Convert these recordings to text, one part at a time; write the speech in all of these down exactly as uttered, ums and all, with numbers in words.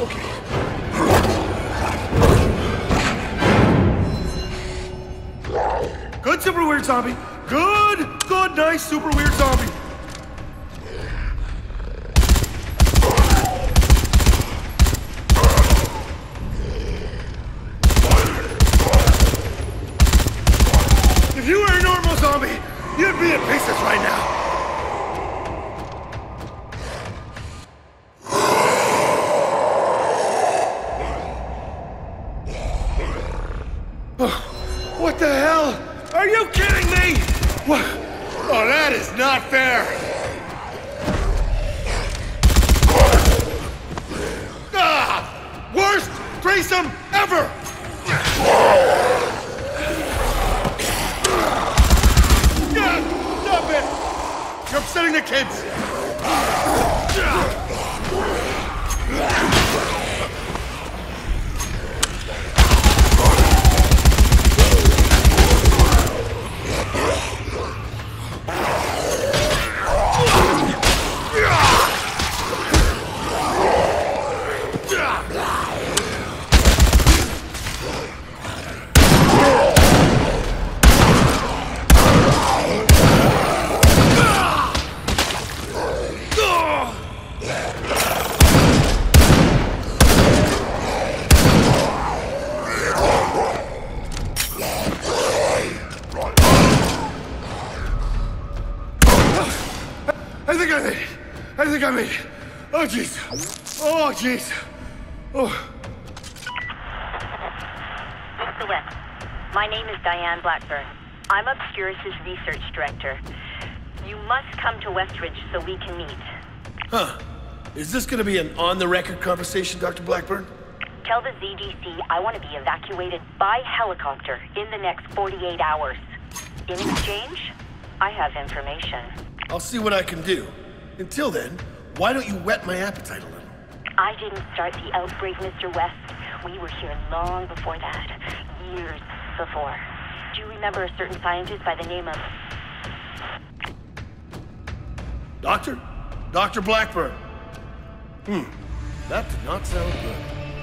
Okay. Good super weird zombie. Good, good, nice super weird zombie. If you were a normal zombie, you'd be in pieces right now. What the hell? Are you kidding me? What? Oh, that is not fair. Ah! Worst threesome ever! God, stop it! You're upsetting the kids! I think I made it. I think I made it. Oh, jeez. Oh, jeez. Oh. Mister West, my name is Diane Blackburn. I'm Obscurus' research director. You must come to Westridge so we can meet. Huh. Is this gonna be an on-the-record conversation, Doctor Blackburn? Tell the Z D C I want to be evacuated by helicopter in the next forty-eight hours. In exchange, I have information. I'll see what I can do. Until then, why don't you whet my appetite a little? I didn't start the outbreak, Mister West. We were here long before that. Years before. Do you remember a certain scientist by the name of... Doctor? Doctor Blackburn. Hmm. That did not sound good.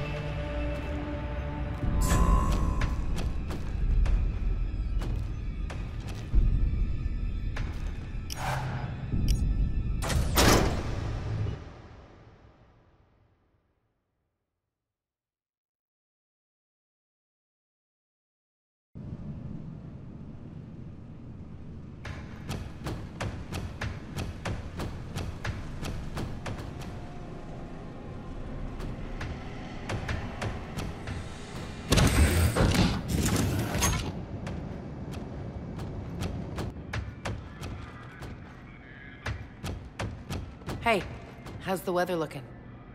Hey, how's the weather looking?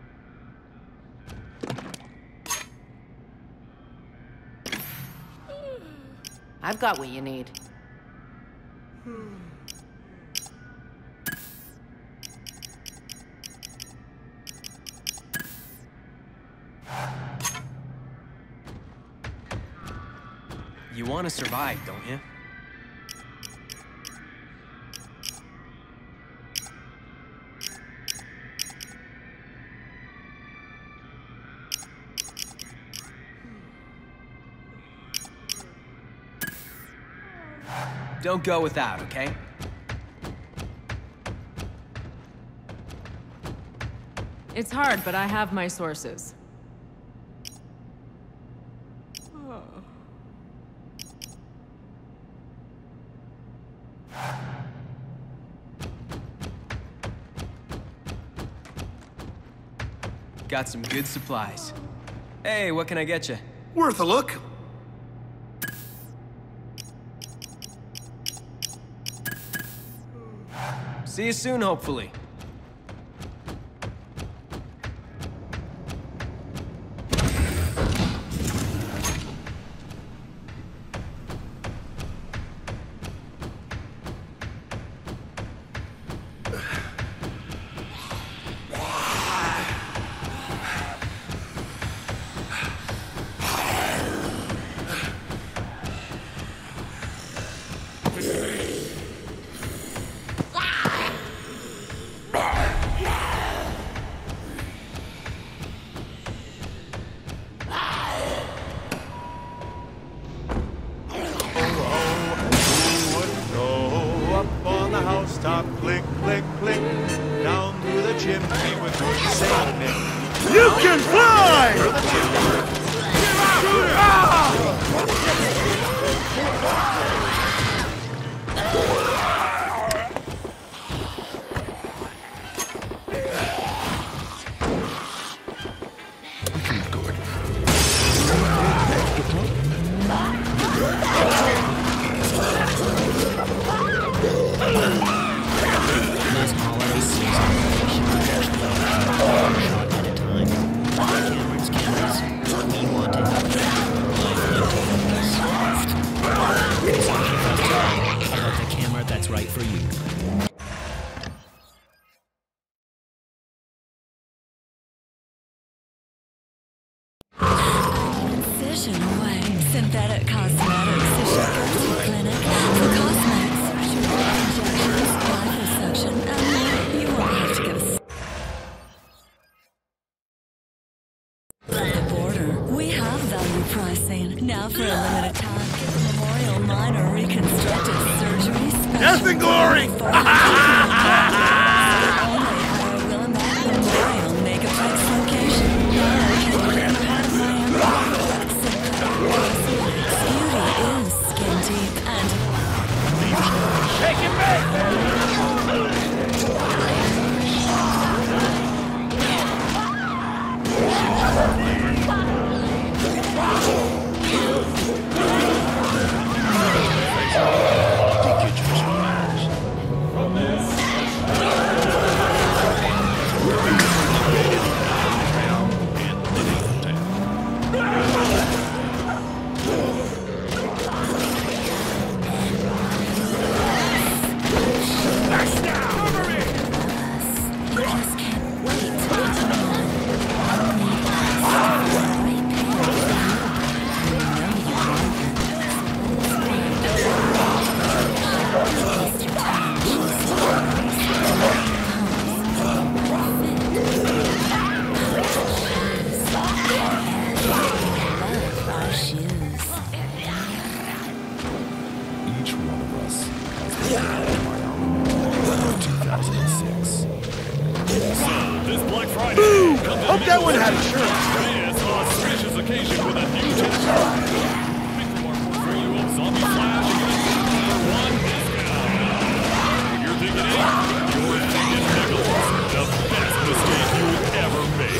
I've got what you need. You want to survive, don't you? Don't go without, okay? It's hard, but I have my sources. Got some good supplies. Hey, what can I get you? Worth a look. See you soon, hopefully. You can fly! Synthetic cosmetics, the Sugar Clinic, for cosmetics, surgery, injections, liposuction, and more. You won't have to go at the border. We have value pricing. Now for a limited time, get the Memorial Minor Reconstructive Surgery Special. Death and glory! Only at our Willamette Memorial Megaplex location. Located in the heart of Miami. Beauty is skin deep and Take it back! Hope that one had insurance. It's an auspicious occasion with a new test. Pick from our portfolio of Zombie Flash against one discount. If you're thinking eight, you're thinking nickels. The best mistake you would ever make.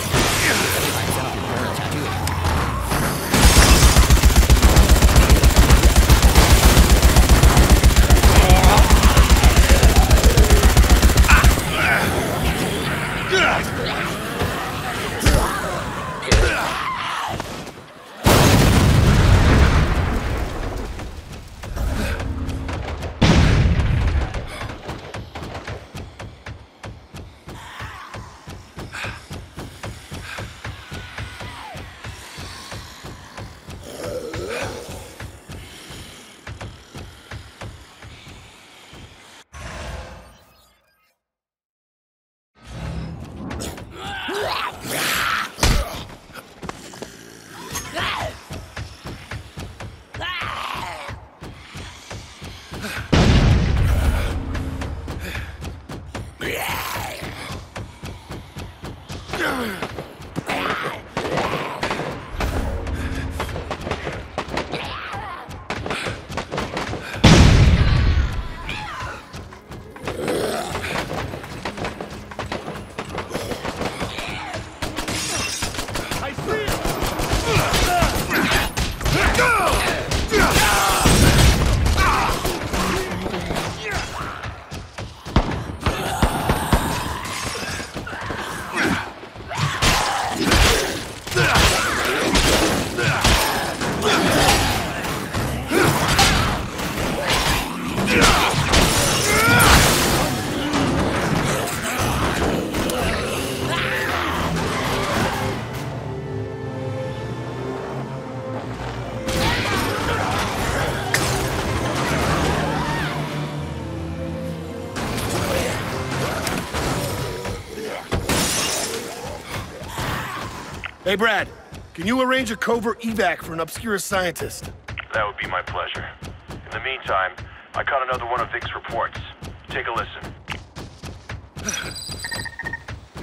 Hey, Brad, can you arrange a covert evac for an obscure scientist? That would be my pleasure. In the meantime, I caught another one of Vic's reports. Take a listen.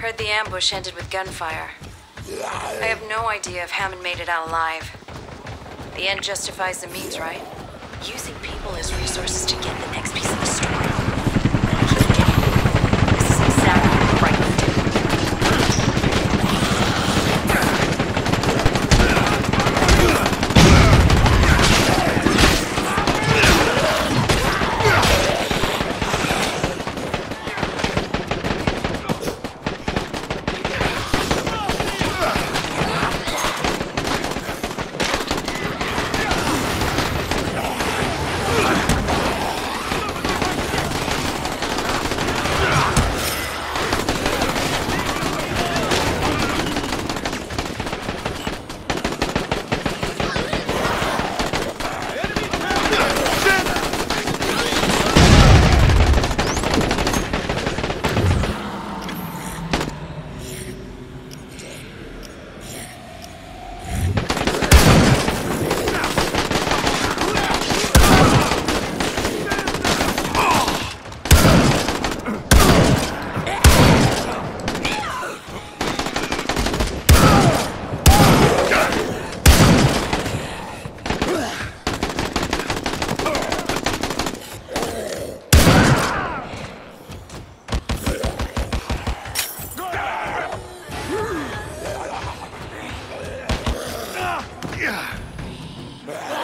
Heard the ambush ended with gunfire. I have no idea if Hammond made it out alive. The end justifies the means, right? Using people as resources to get the next piece of the story. I keep getting it. This is exactly the right thing to do. Yeah.